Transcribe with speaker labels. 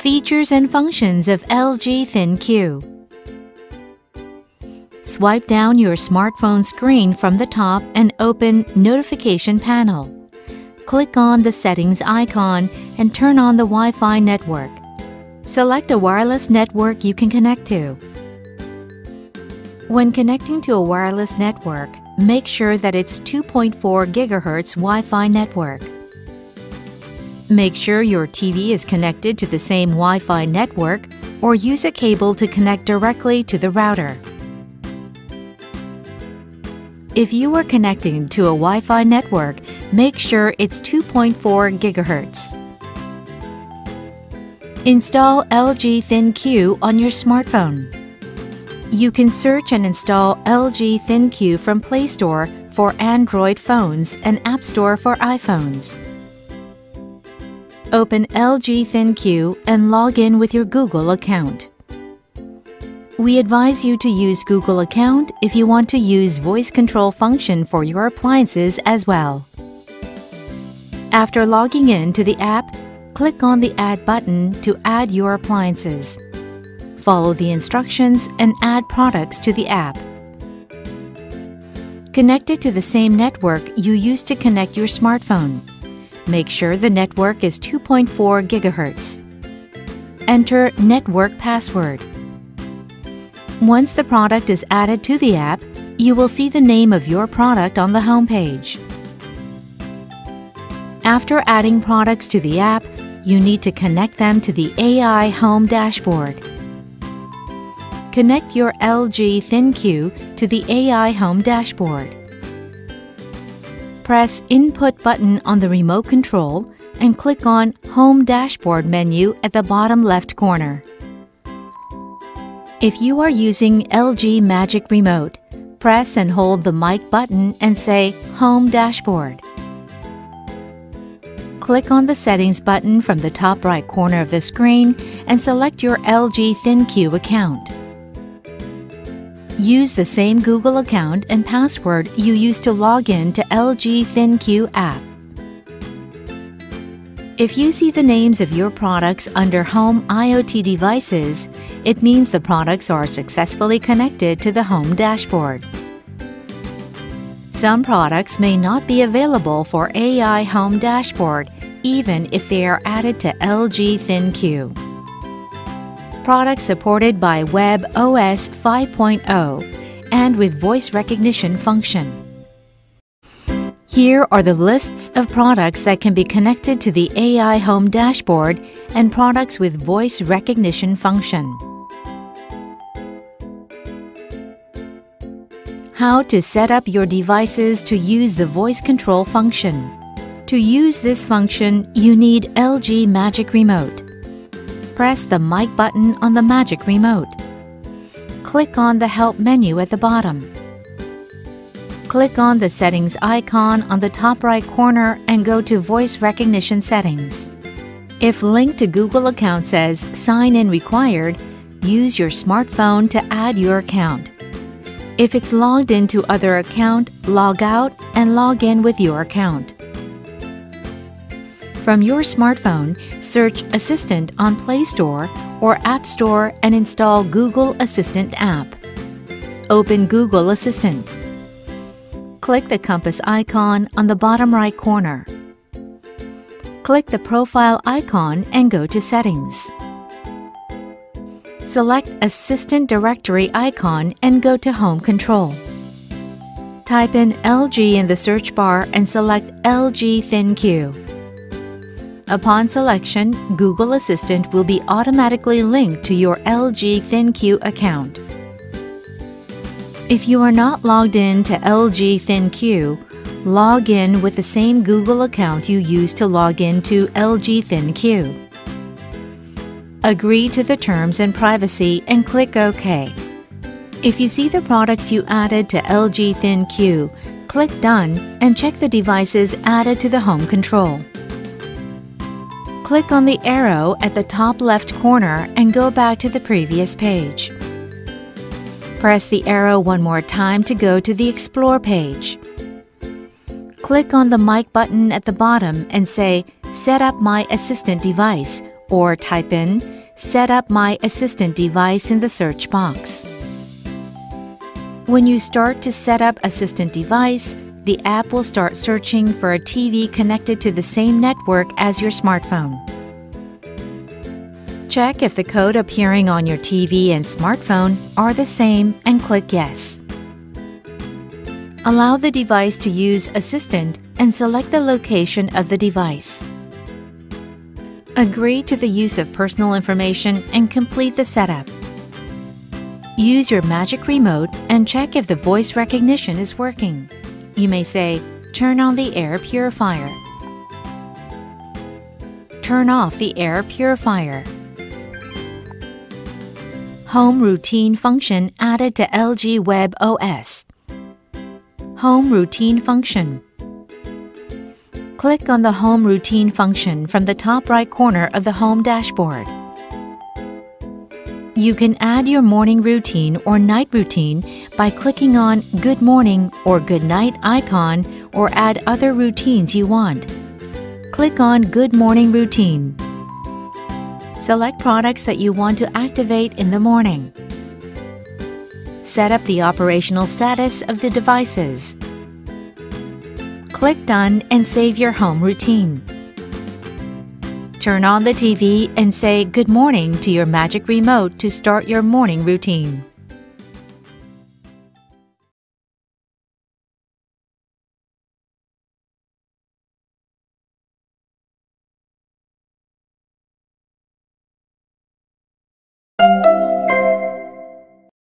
Speaker 1: Features and functions of LG ThinQ. Swipe down your smartphone screen from the top and open Notification panel. Click on the Settings icon and turn on the Wi-Fi network. Select a wireless network you can connect to. When connecting to a wireless network, make sure that it's 2.4 GHz Wi-Fi network. Make sure your TV is connected to the same Wi-Fi network or use a cable to connect directly to the router. If you are connecting to a Wi-Fi network, make sure it's 2.4 GHz. Install LG ThinQ on your smartphone. You can search and install LG ThinQ from Play Store for Android phones and App Store for iPhones. Open LG ThinQ and log in with your Google account. We advise you to use Google account if you want to use voice control function for your appliances as well. After logging in to the app, click on the Add button to add your appliances. Follow the instructions and add products to the app. Connect it to the same network you used to connect your smartphone. Make sure the network is 2.4 GHz. Enter network password. Once the product is added to the app, you will see the name of your product on the home page. After adding products to the app, you need to connect them to the AI Home dashboard. Connect your LG ThinQ to the AI Home dashboard. Press Input button on the remote control and click on Home Dashboard menu at the bottom left corner. If you are using LG Magic Remote, press and hold the mic button and say Home Dashboard. Click on the Settings button from the top right corner of the screen and select your LG ThinQ account. Use the same Google account and password you used to log in to LG ThinQ app. If you see the names of your products under Home IoT devices, it means the products are successfully connected to the Home dashboard. Some products may not be available for AI Home dashboard even if they are added to LG ThinQ. Products supported by WebOS 5.0 and with voice recognition function. Here are the lists of products that can be connected to the AI Home dashboard and products with voice recognition function. How to set up your devices to use the voice control function. To use this function, you need LG Magic Remote. Press the mic button on the Magic Remote. Click on the Help menu at the bottom. Click on the Settings icon on the top right corner and go to Voice Recognition Settings. If Link to Google account says Sign in required, use your smartphone to add your account. If it's logged into other account, log out and log in with your account. From your smartphone, search Assistant on Play Store or App Store and install Google Assistant app. Open Google Assistant. Click the compass icon on the bottom right corner. Click the profile icon and go to Settings. Select Assistant Directory icon and go to Home Control. Type in LG in the search bar and select LG ThinQ. Upon selection, Google Assistant will be automatically linked to your LG ThinQ account. If you are not logged in to LG ThinQ, log in with the same Google account you used to log in to LG ThinQ. Agree to the terms and privacy and click OK. If you see the products you added to LG ThinQ, click Done and check the devices added to the home control. Click on the arrow at the top left corner and go back to the previous page. Press the arrow one more time to go to the Explore page. Click on the mic button at the bottom and say Set up my assistant device or type in "Set up my assistant device" in the search box. When you start to set up assistant device, the app will start searching for a TV connected to the same network as your smartphone. Check if the code appearing on your TV and smartphone are the same and click Yes. Allow the device to use Assistant and select the location of the device. Agree to the use of personal information and complete the setup. Use your Magic Remote and check if the voice recognition is working. You may say, "Turn on the air purifier." Turn off the air purifier. Home routine function added to LG Web OS. Home routine function. Click on the Home routine function from the top right corner of the Home dashboard. You can add your morning routine or night routine by clicking on Good Morning or Good Night icon, or add other routines you want. Click on Good Morning Routine. Select products that you want to activate in the morning. Set up the operational status of the devices. Click Done and save your home routine. Turn on the TV and say "Good morning" to your Magic Remote to start your morning routine.